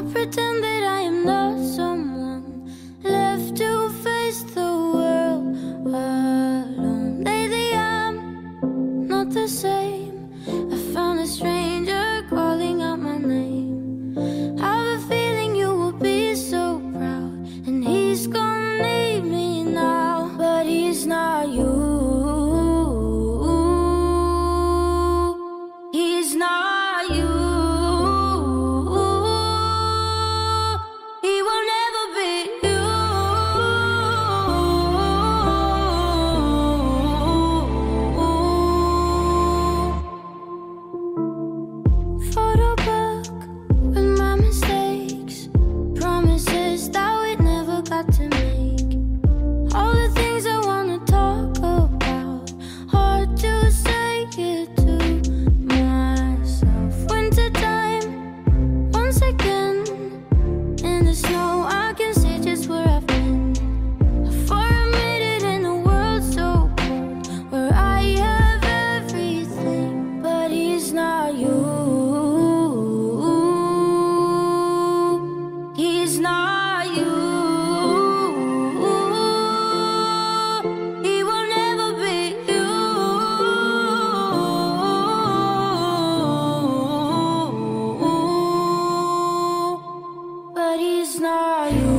pretend that I am not someone left to face the world alone. Lately I'm not the same. I found a stranger calling out my name. I have a feeling you will be so proud, and he's gonna need me now, but he's not you. He's not you. He will never be you. Photobook with my mistakes, promises that we never got to make. All the things I wanna talk about, hard to say it to myself. Wintertime, once again, in the snow I can see just where I've been. For a minute in a world so cold, where I have everything, but he's not you. He's not you. He will never be you. But he's not you.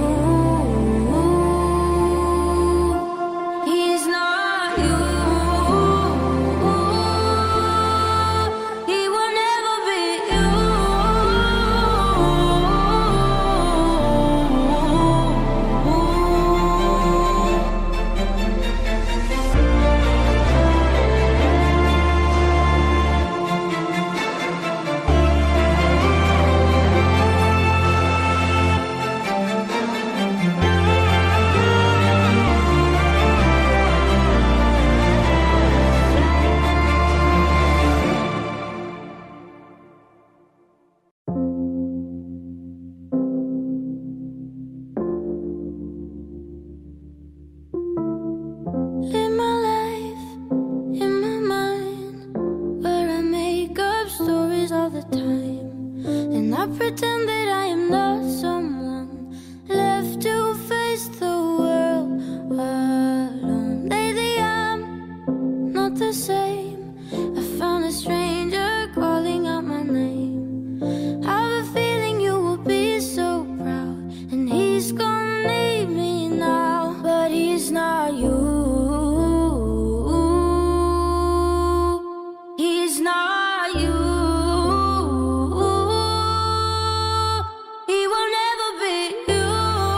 He's not you. He will never be you. Live my life in my mind, where I make up stories all the time, and I pretend that I am not someone left to face the world alone. Lately I'm not the same. I found a stranger calling out my name. I have a feeling you will be so proud, and he's gonna need me now, but he's not you. He's not you. He will never be you.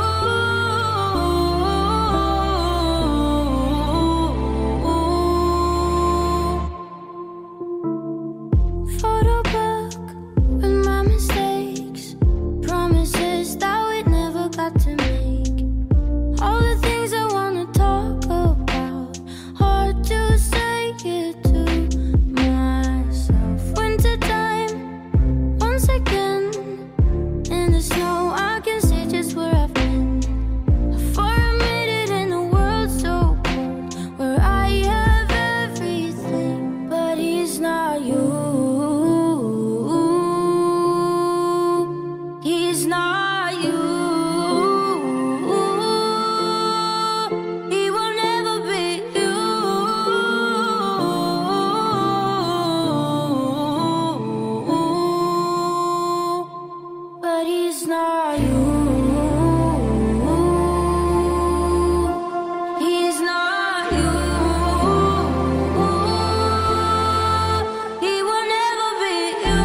Photobook with my mistakes, promises that we never got to make. All the things I wanna talk about, hard to say it to myself. Wintertime, once again, in the snow I can see just where I've been. For a minute in a world so cold, where I have everything, but he's not you. He's not you. He will never be you. But he's not you. He's not you. He will never be you.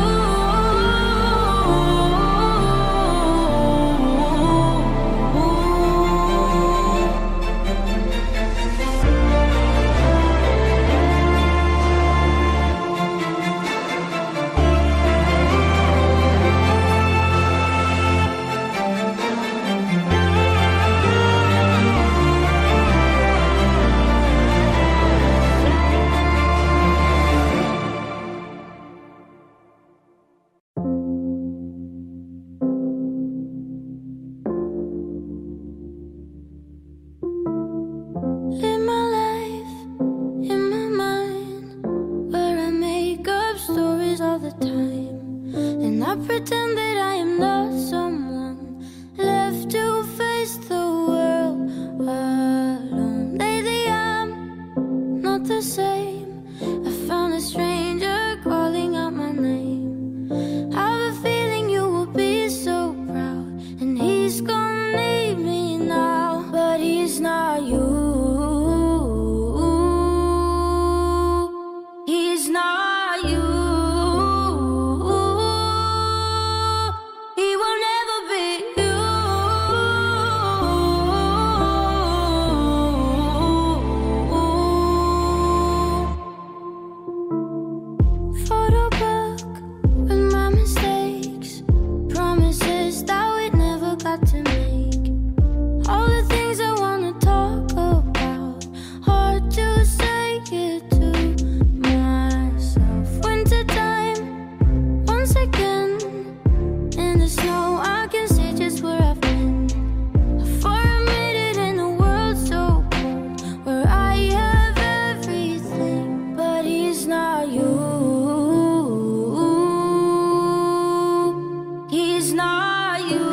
Live my life in my mind, where I make up stories all the time, and I pretend that I am am not someone left to face the world alone. Lately I'm not the same. I found a stranger calling out my name. I have a feeling you will be so proud, and he's gonna leave me now, but he's not you. He's not you. He will never be you. Photobook with my mistakes, promises that we never got to make. All the things I wanna talk about, hard to say it to myself. Wintertime, once again, in the snow I can see just where I've been. For a minute in a world so cold, where I have everything, but he's not you. He's not you.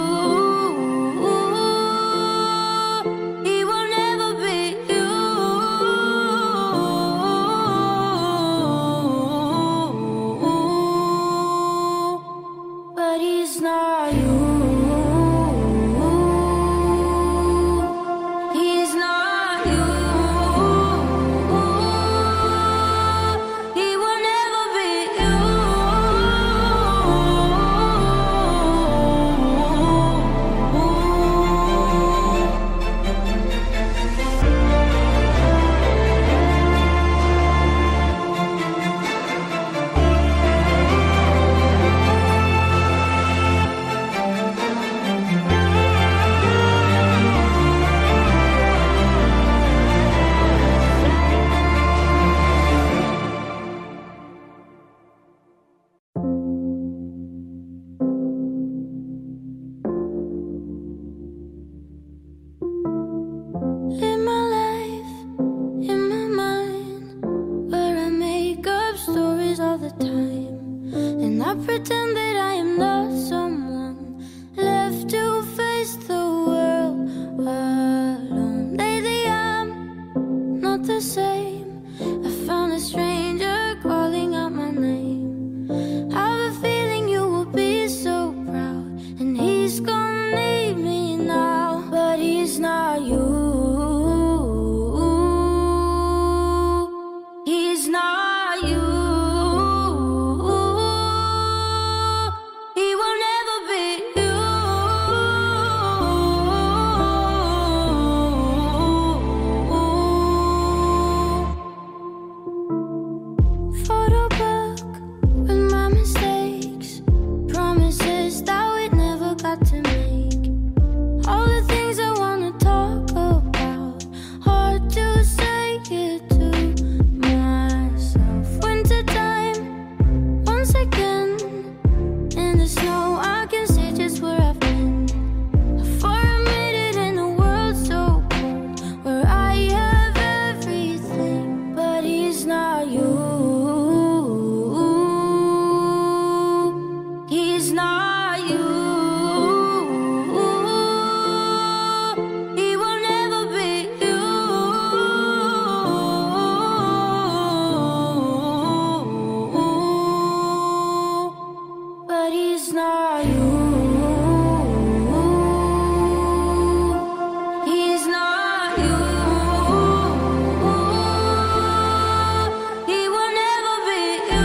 He will never be you. But he's not you. He's not you. He will never be you. Live my life in my mind, where I make up stories all the time, and I pretend that I am not someone left to face the world alone. Lately I'm not the same. I found a stranger calling out my name. I have a feeling you will be so proud, and he's gonna leave me now, but he's not you. He's not you. He will never be you. Photobook with my mistakes, promises that we never got to make. All the things I wanna talk about, hard to say it to myself. Wintertime, once again, in the snow I can see just where I've been. For a minute in a world so cold, where I have everything, but he's not you. He's not you. He will never be you. But he's not you. He's not you. He will never be you.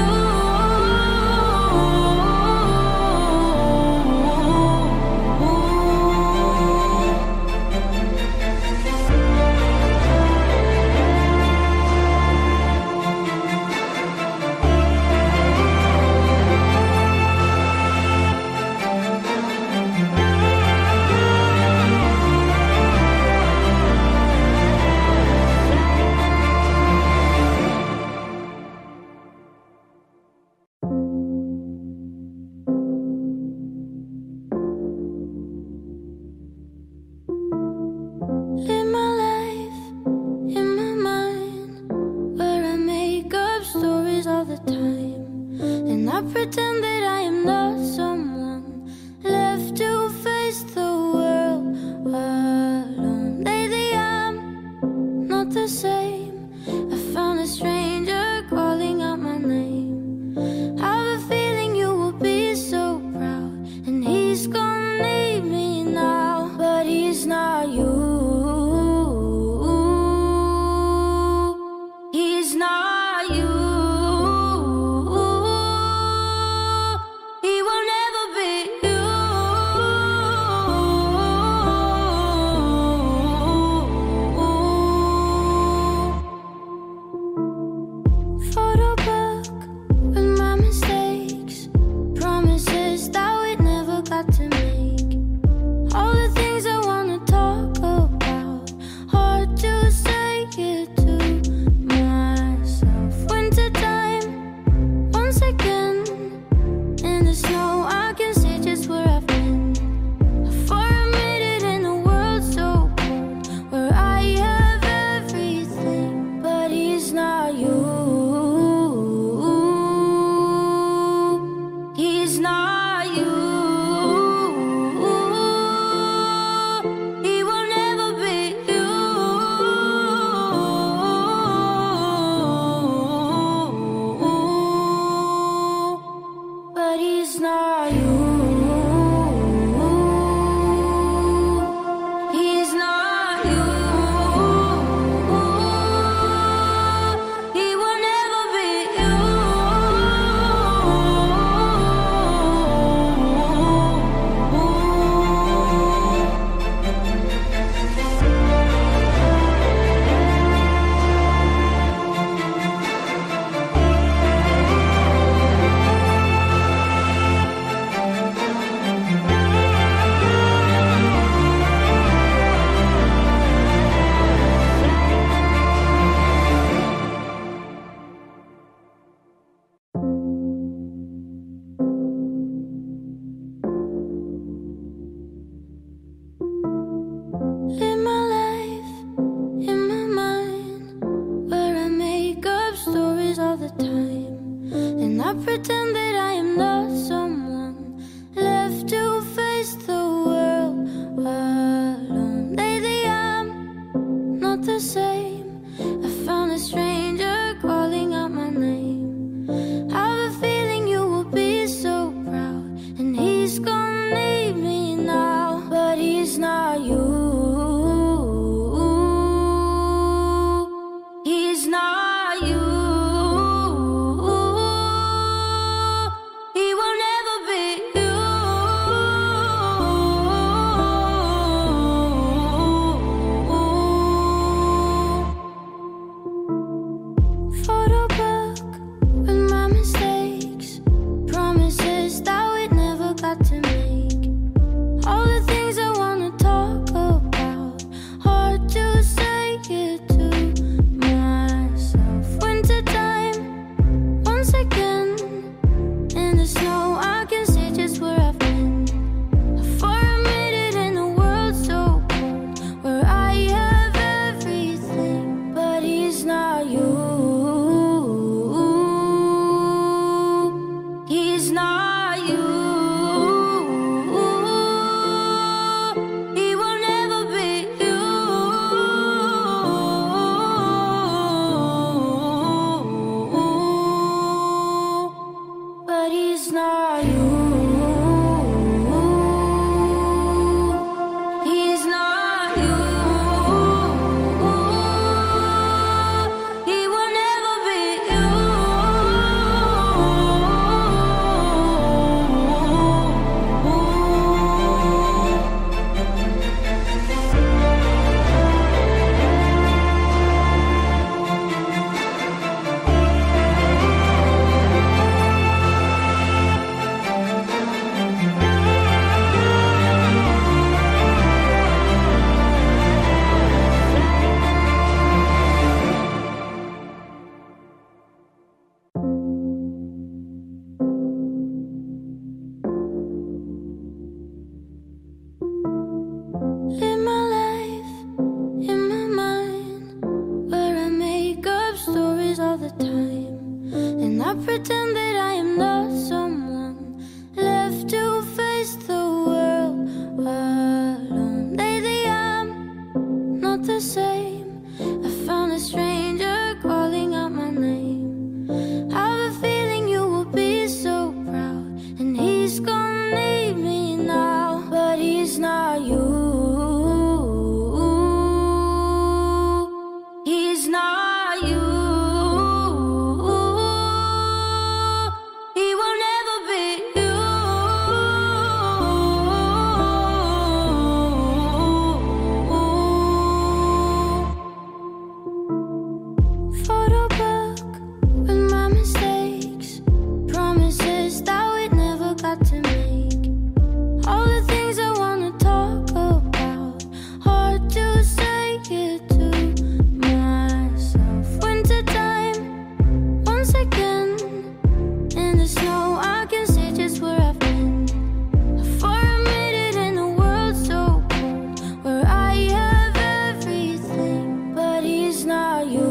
things I wanna talk about, hard to say it to myself. Wintertime, once again, in the snow I can see just where I've been. For a minute in a world so cold, where I have everything, but he's not you.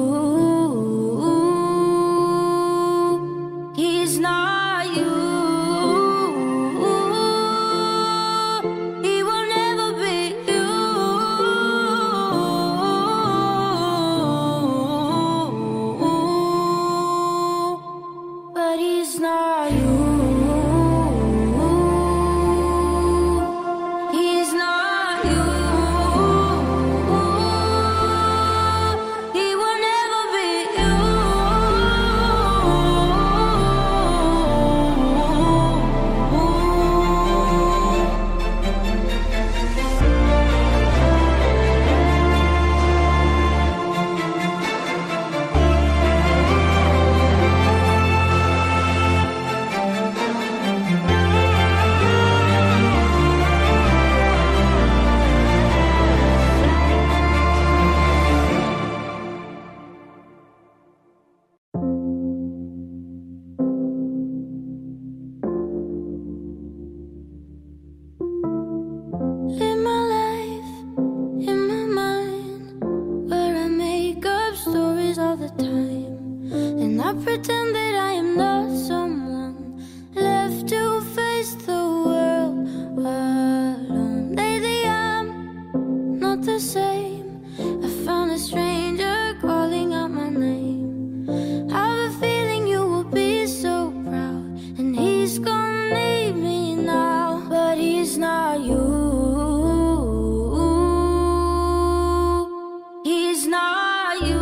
He's not you. He will never be you. But he's not you. He's not you. He will never be you. Live my life in my mind, where I make up stories all the time, and I pretend that I am not someone left to face the world alone. Lately I'm not the same. I found a stranger calling out my name. I have a feeling you will be so proud, and he's gonna need me now, but he's not you. He's not you.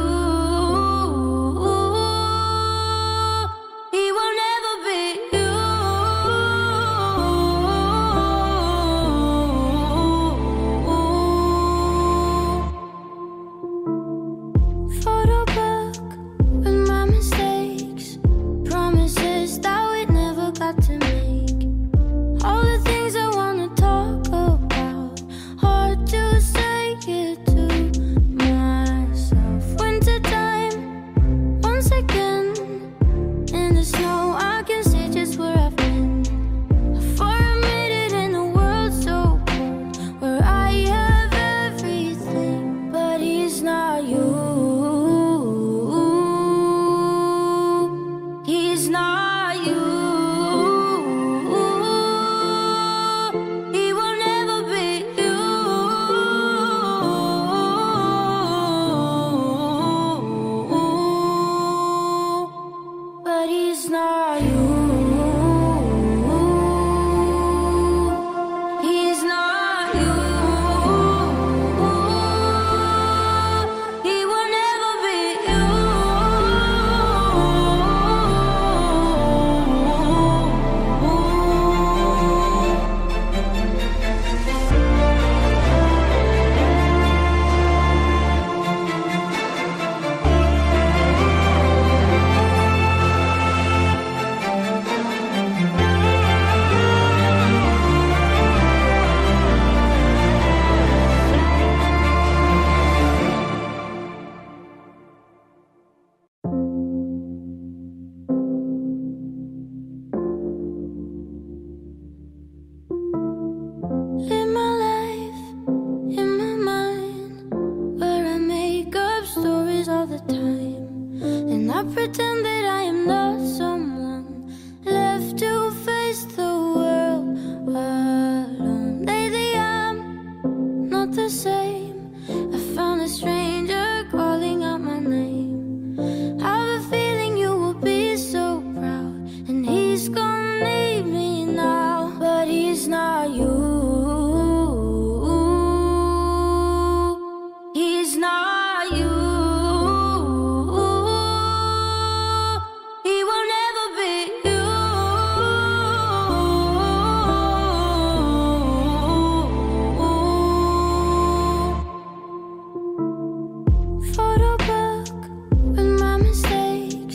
He will never be you. Photobook with my mistakes, promises that we never got to make. All the things I wanna talk about, hard to say it to myself. Wintertime, once again, in the snow I can see just where I've been. For a minute in a world so cold, where I have everything, but he's not you. He's not you. He will never be you. But he's not you. He's not you. He will never be you. Live my life in my mind, where I make up stories all the time, and I pretend that I am not someone left to face the world alone. Lately I'm not the same. I found a stranger calling out my name. I have a feeling you will be so proud, and he's gonna need me now, but he's not you. He's not you. He will never be you. Photobook with my mistakes,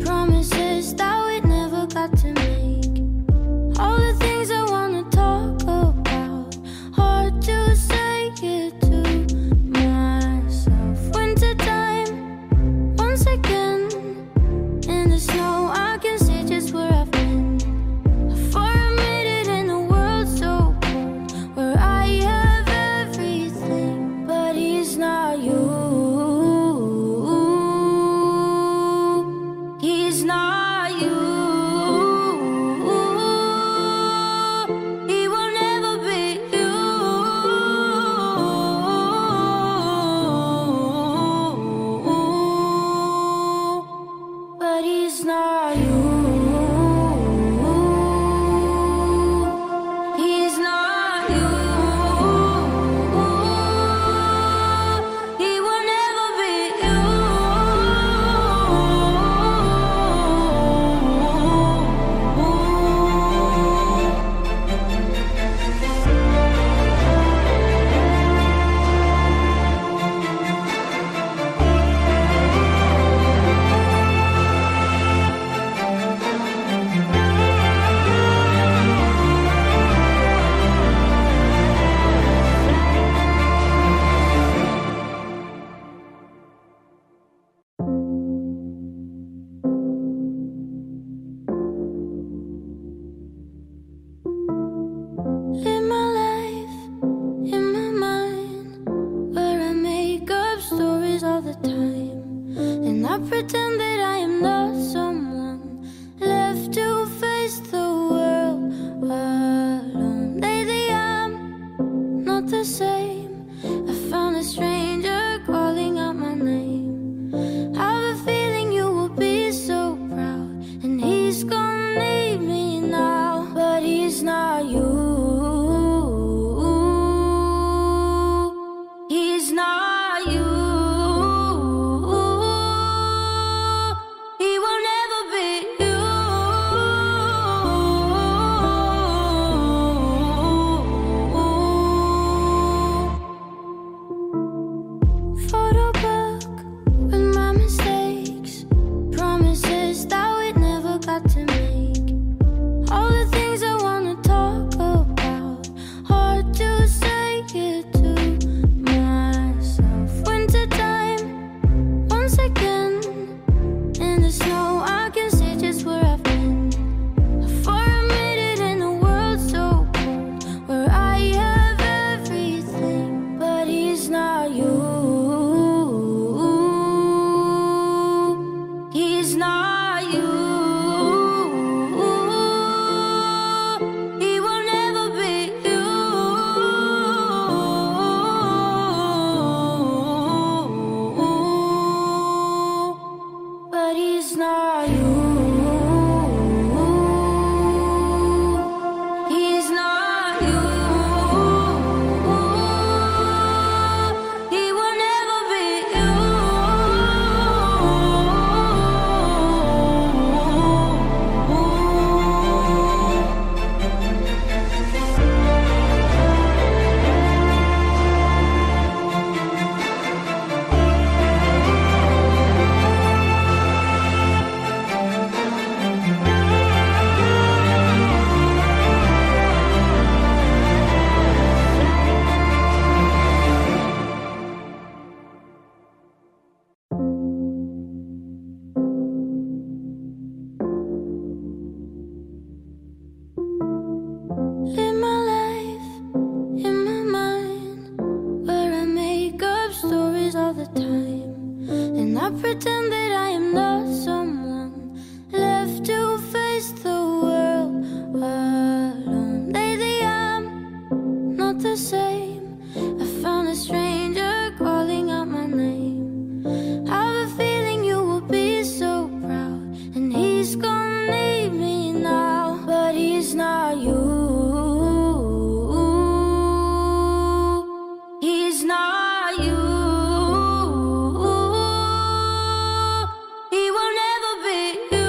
promises that we never got to make. All the things I wanna talk about, time. And I pretend that I am not someone left to face the world alone. Lately I'm not the same. I found a stranger calling out my name. I have a feeling you will be so proud, and he's gonna need me now, but he's not you. He's not you. He will never be you. Photobook with my mistakes, promises that we never got to make. All the things I wanna talk about, hard to say it to myself. Wintertime, once again, in the snow I can see just where I've been. For a minute in a world so cold, where I have everything, but he's not you. He's not you. He will never be you. But he's not you. He's not you. He will never be you. Live my life in my mind, where I make up stories all the time. And I pretend that I am not someone left to face the world alone. Lately I'm not the same. I found a stranger calling out my name. I have a feeling you will be so proud, and he's gonna need me now, but he's not you. He's not you. He will never be you.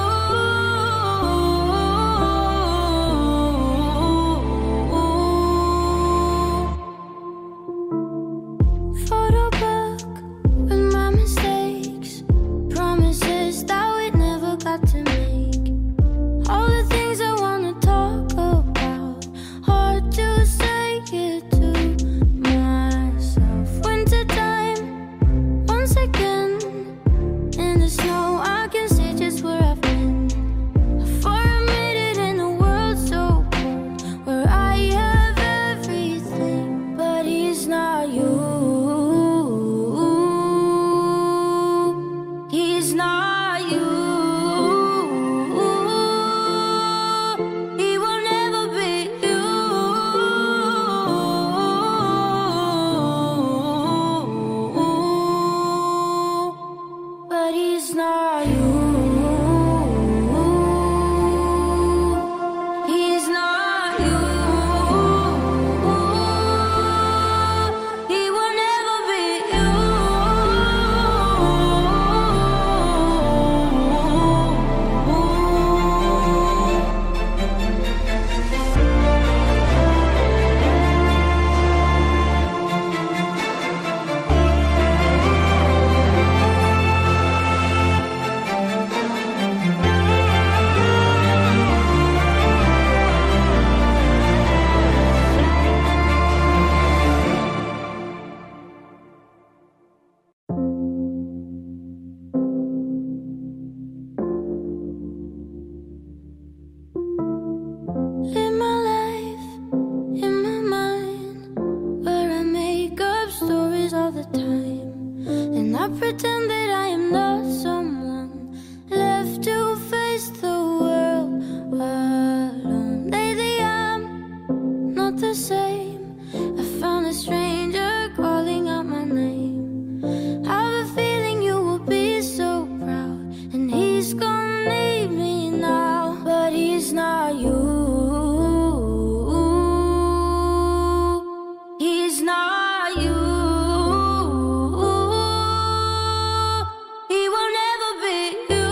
Photobook with my mistakes, promises that we never got to make. All the things I wanna talk about, hard to say it to myself. Wintertime, once again, in the snow I can see just where I've been. For a minute in a world so cold, where I have everything, but he's not you. He's not you. He will never be you. But he's not you. He's not you. He will never be you. Live my life in my mind, where I make up stories all the time. And I I pretend that I am not someone left to face the world alone. Lately I'm not the same. I found a stranger calling out my name. I have a feeling you will be so proud, and he's gonna need me now, but he's not you. He's not you. He will never be you.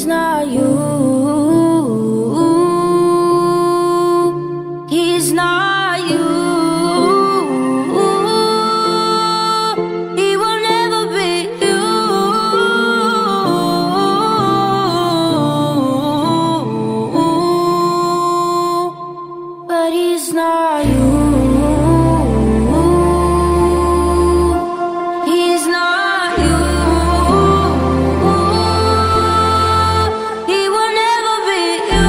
he's not you. He's not you. He will never be you. But he's not you. He's not you. He will never be you.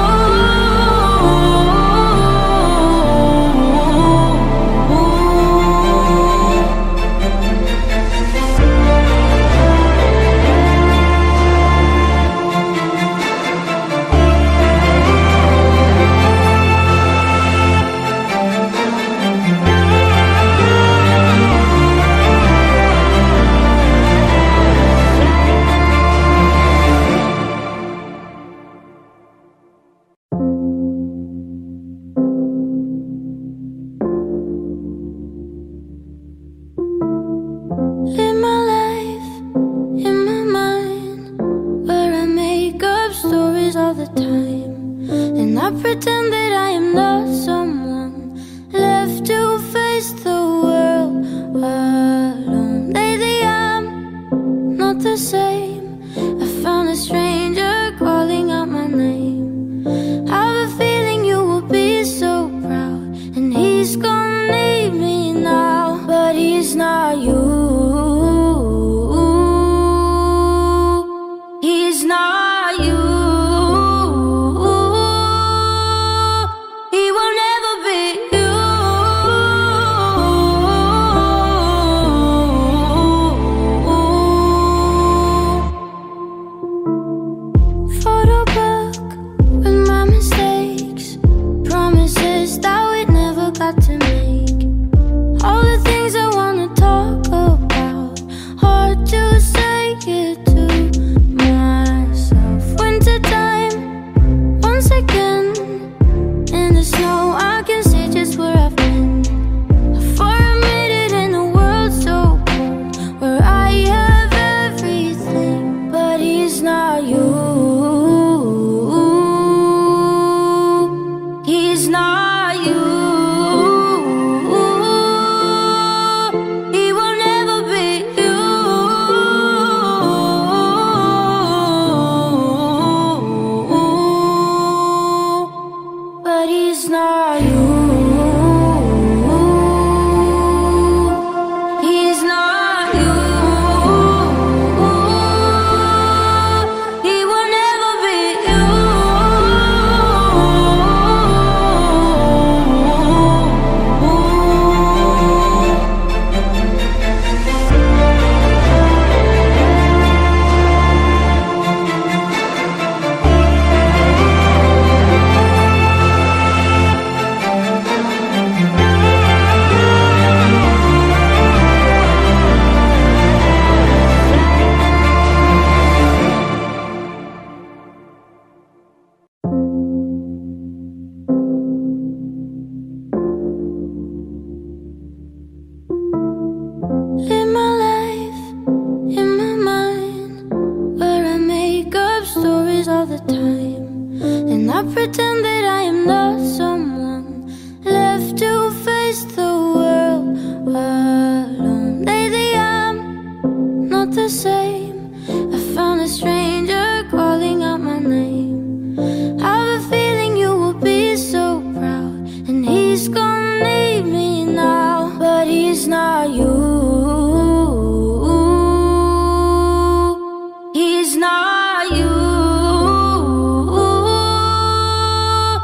Live my life in my mind, where I make up stories all the time, and I pretend that I am not someone left to face the world alone. Lately I'm not the same. I found a stranger calling out my name. I have a feeling you will be so proud, and he's gonna need me now. But he's not you. He's not you. He will never be you. Photobook with my mistakes, promises that we never got to make. All the things I wanna talk about, hard to say it to myself. Wintertime, once again, in the snow I can see just where I've been. For a minute in a world so cold, where I have everything, but he's not you. He's not you. He will never be you. But he's not you. He's not you. He will never be you. Live my life in my mind, where I make up stories all the time, and I pretend that I am not someone left to face the world alone. Lately I'm not the same. I found a stranger calling out my name. I have a feeling you will be so proud, and he's gonna need me now. But he's not you. He's not you.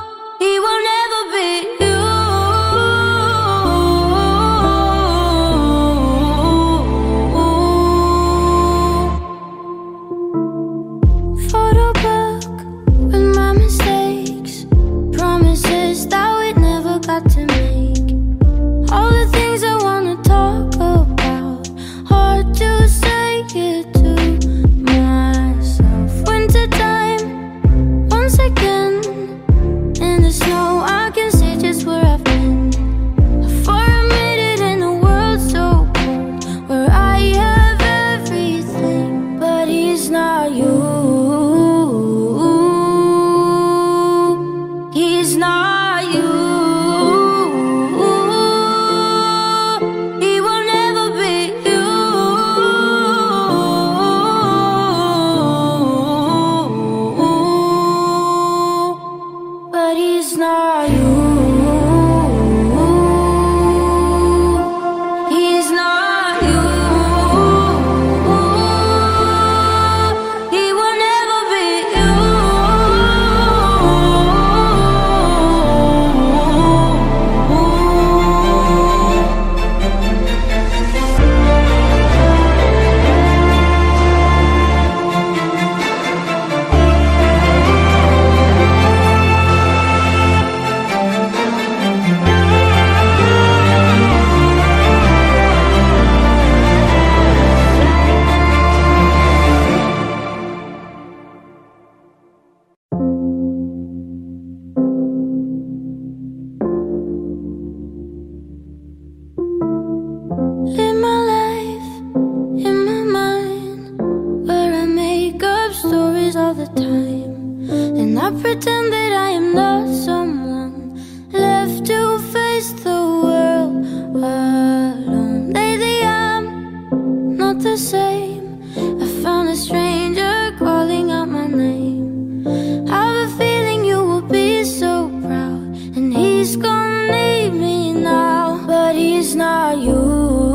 I pretend that I am not someone left to face the world alone. Lately I'm not the same. I found a stranger calling out my name. I have a feeling you will be so proud, and he's gonna leave me now. But he's not you.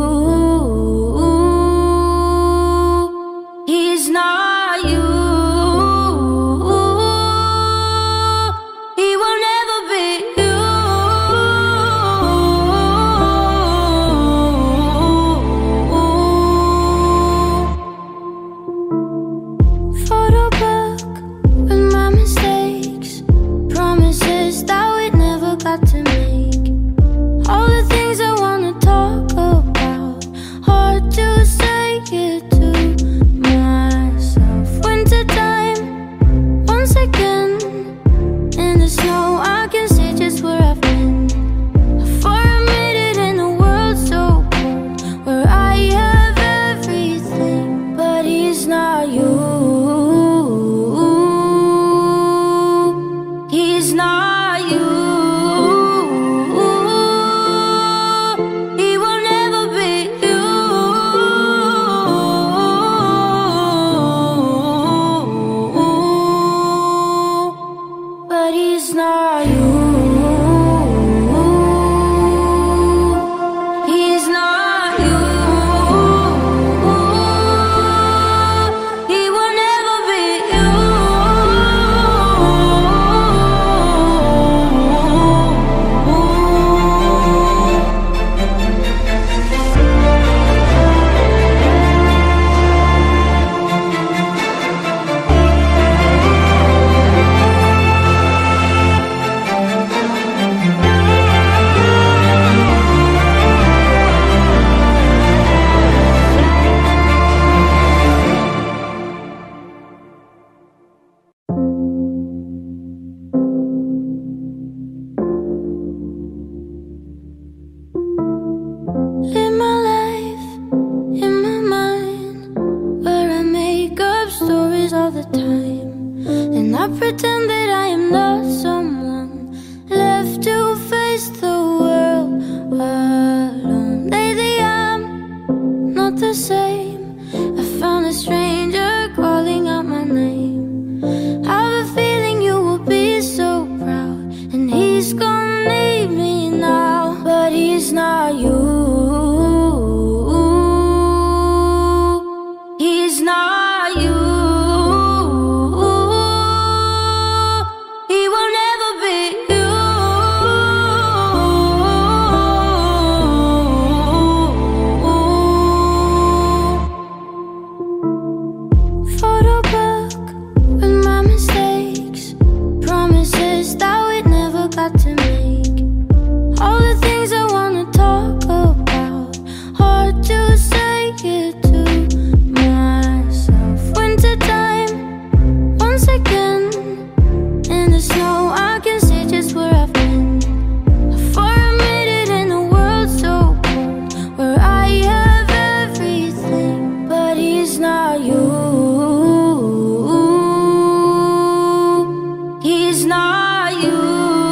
He's not you. He will never be you. Photobook with my mistakes, promises that we never got to make. All the things I wanna talk about, hard to say it to myself. Wintertime, once again, in the snow I can see just where I've been. For a minute in a world so cold, where I have everything, but he's not you. He's not you. He will never be you. But he's not you. He's not you. He will never be you. Live my life in my mind, where I make up stories all the time, and I pretend that I am not someone left to face the world alone. Lately I'm not the same. I found a stranger calling out my name. I have a feeling you will be so proud, and he's gonna leave me now. But he's not you. He's not you. He will never be you. Photobook with my mistakes, promises that we never got to make. All the things I wanna talk about, hard to say it to myself. Wintertime, once again, in the snow I can see just where I've been. For a minute in a world so cold, where I have everything, but he's not you. He's not you.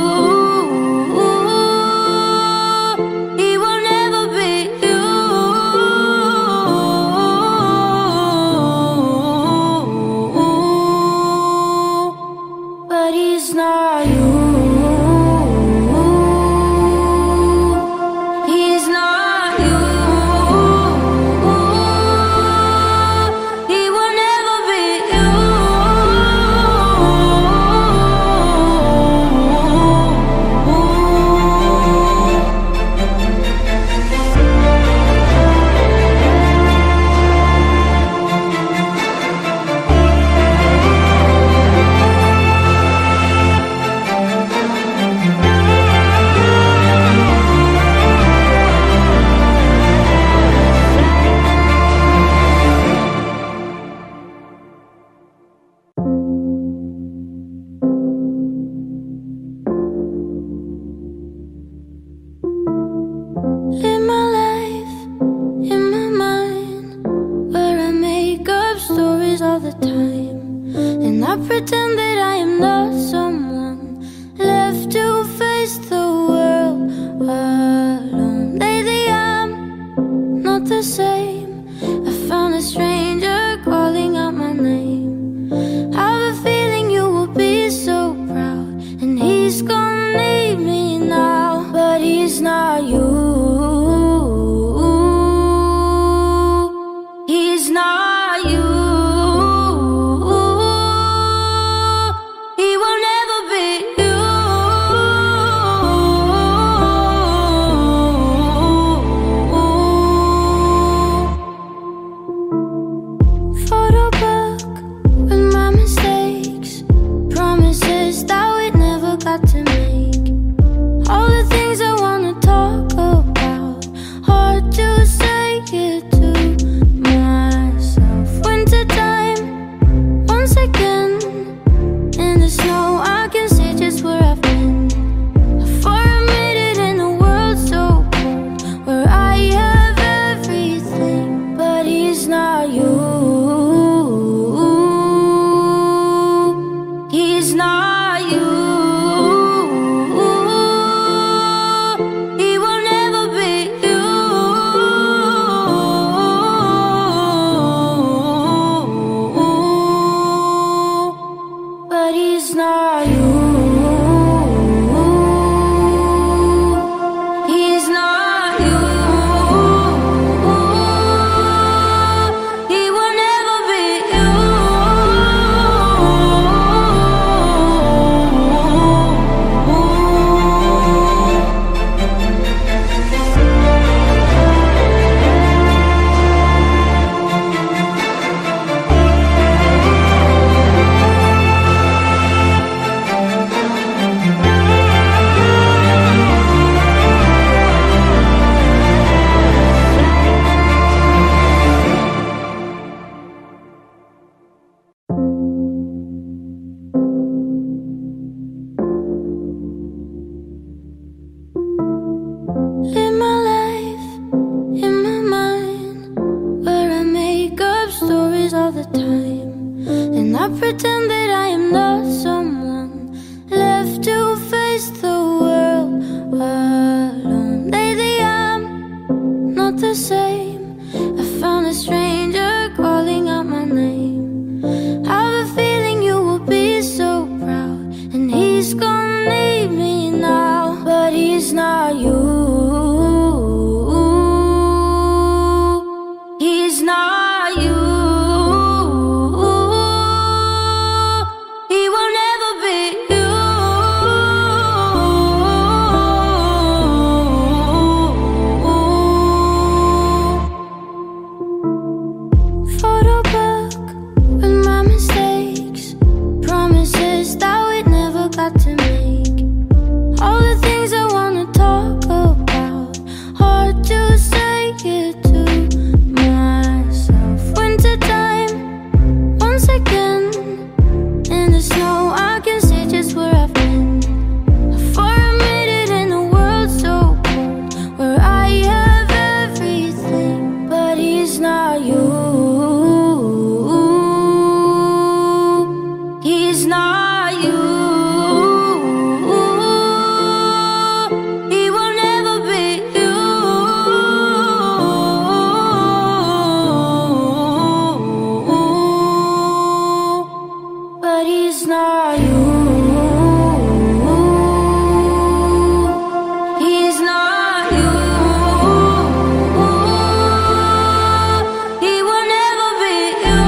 He will never be you. But he's not you. He's not you. He will never be you. Live my life in my mind, where I make up stories all the time, and I pretend that I am not so but he's not you. He's not you. He will never be you. Live my life in my mind, where I make up stories all the time, and I pretend that I am not someone left to face the world alone. Lately I'm not the same. I found a stranger calling out my name. I have a feeling you will be so proud, and he's gonna leave me now, but he's not you. He's not you. He will never be you. Photobook with my mistakes, promises that we never got to make. All the things I wanna talk about, hard to say it to myself. Wintertime, once again, in the snow I can see just where I've been. For a minute in a world so cold, where I have everything, but he's not you. He's not you. He will never be you. But he's not you. He's not you. He will never be you.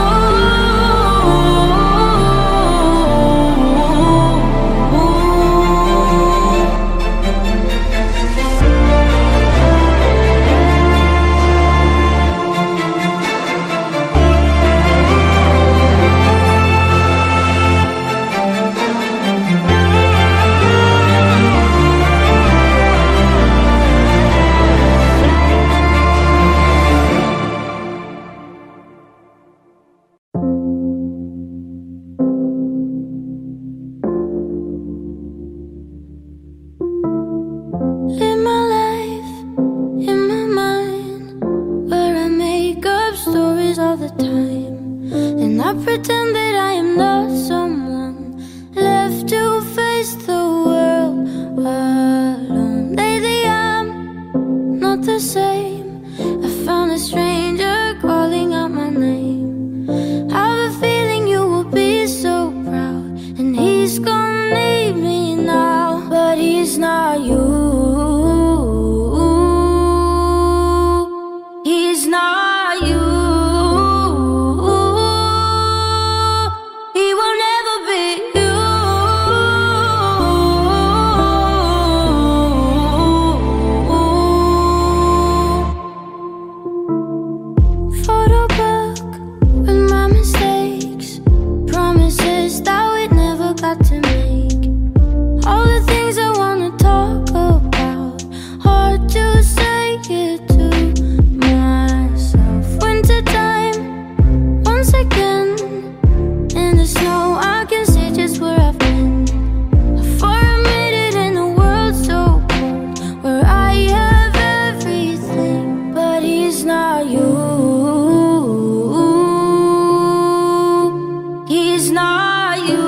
Live my life in my mind, where I make up stories all the time, and I pretend that I am not someone left to face the world alone. Lately I'm not the same. I found a stranger calling out my name. I have a feeling you will be so proud, and he's gonna leave me now, but he's not you. He's not you. He will never be you. Photobook with my mistakes, promises that we never got to make. All the things I wanna talk about, hard to say it to myself. Wintertime, once again, in the snow I can see just where I've been. For a minute in a world so cold, where I have everything, but he's not you. He's not you.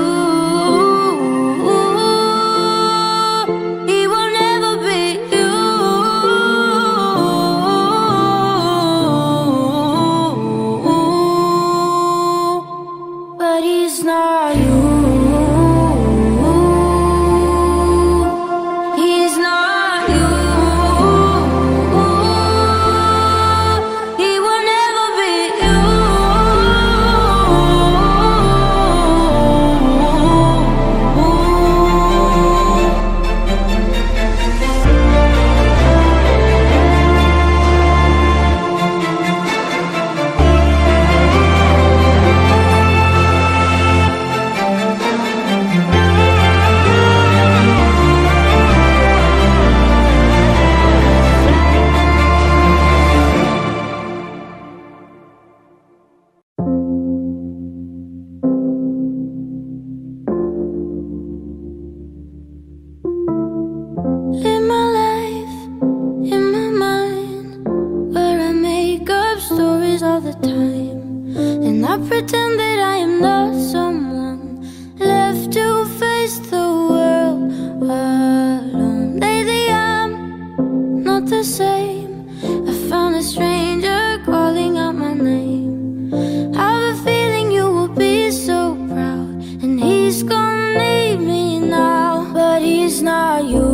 He will never be you. But he's not you. he's gonna need me now, but he's not you.